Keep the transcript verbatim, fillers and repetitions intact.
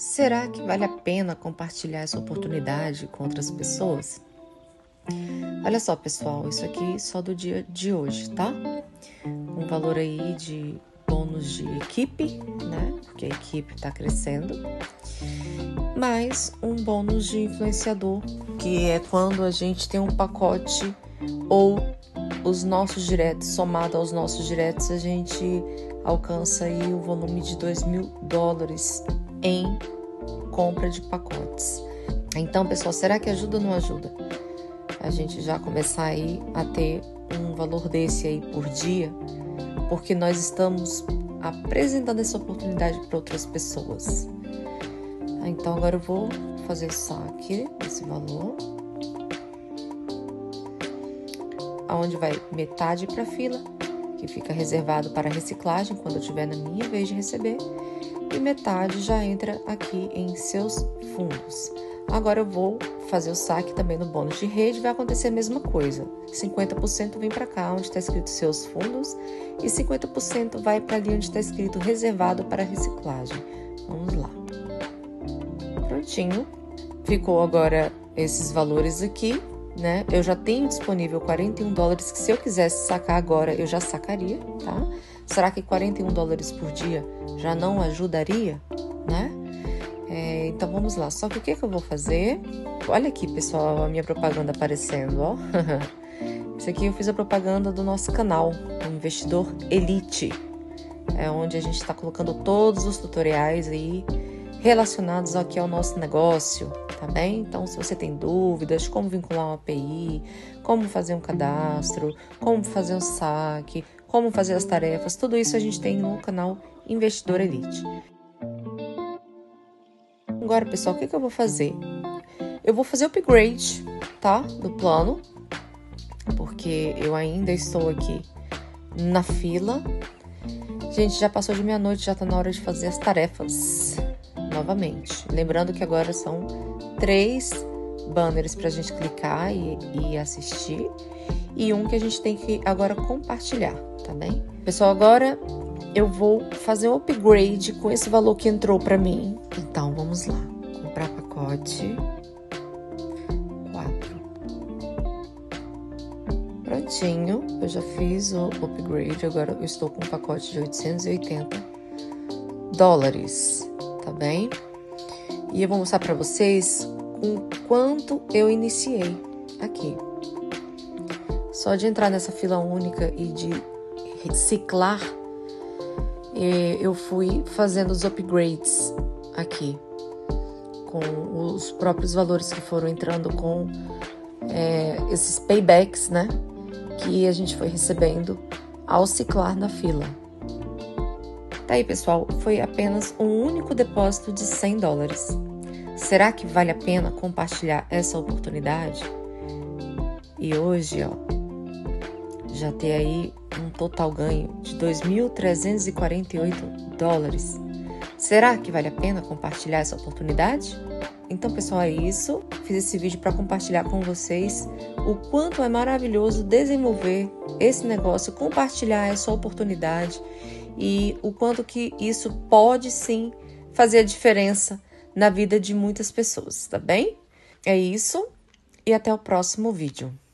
Será que vale a pena compartilhar essa oportunidade com outras pessoas? Olha só, pessoal, isso aqui só do dia de hoje, tá? Um valor aí de bônus de equipe, né? Porque a equipe tá crescendo. Mais um bônus de influenciador, que é quando a gente tem um pacote ou os nossos diretos, somado aos nossos diretos, a gente alcança aí o volume de dois mil dólares em compra de pacotes. Então, pessoal, será que ajuda ou não ajuda? A gente já começar aí a ter um valor desse aí por dia, porque nós estamos apresentando essa oportunidade para outras pessoas. Então, agora eu vou fazer o saque desse valor, aonde vai metade para a fila, que fica reservado para reciclagem quando eu estiver na minha vez de receber, e metade já entra aqui em seus fundos. Agora eu vou fazer o saque também no bônus de rede, vai acontecer a mesma coisa. cinquenta por cento vem para cá, onde está escrito seus fundos, e cinquenta por cento vai para ali onde está escrito reservado para reciclagem. Vamos lá. Prontinho. Ficou agora esses valores aqui, né? Eu já tenho disponível quarenta e um dólares, que se eu quisesse sacar agora, eu já sacaria, tá? Será que quarenta e um dólares por dia já não ajudaria, né? É, então, vamos lá. Só que o que, que eu vou fazer? Olha aqui, pessoal, a minha propaganda aparecendo, ó. Isso aqui eu fiz a propaganda do nosso canal, o Investidor Elite. É onde a gente está colocando todos os tutoriais aí relacionados aqui ao nosso negócio, tá bem? Então, se você tem dúvidas, como vincular uma A P I, como fazer um cadastro, como fazer um saque, como fazer as tarefas, tudo isso a gente tem no canal Investidor Elite. Agora, pessoal, o que, que eu vou fazer? Eu vou fazer o upgrade, tá? Do plano, porque eu ainda estou aqui na fila. Gente, já passou de meia-noite, já tá na hora de fazer as tarefas novamente. Lembrando que agora são três banners pra gente clicar e, e assistir, e um que a gente tem que agora compartilhar, tá bem? Pessoal, agora eu vou fazer o upgrade com esse valor que entrou pra mim. Então, vamos lá. Comprar pacote quatro. Prontinho. Eu já fiz o upgrade. Agora eu estou com um pacote de oitocentos e oitenta dólares. Tá bem? E eu vou mostrar pra vocês o quanto eu iniciei aqui. Só de entrar nessa fila única e de reciclar, eu fui fazendo os upgrades aqui, com os próprios valores que foram entrando com é, esses paybacks, né? Que a gente foi recebendo ao ciclar na fila. Tá aí, pessoal, foi apenas um único depósito de cem dólares. Será que vale a pena compartilhar essa oportunidade? E hoje, ó, já tem aí um total ganho de dois mil trezentos e quarenta e oito dólares. Será que vale a pena compartilhar essa oportunidade? Então, pessoal, é isso. Fiz esse vídeo para compartilhar com vocês o quanto é maravilhoso desenvolver esse negócio, compartilhar essa oportunidade e o quanto que isso pode sim fazer a diferença na vida de muitas pessoas, tá bem? É isso e até o próximo vídeo.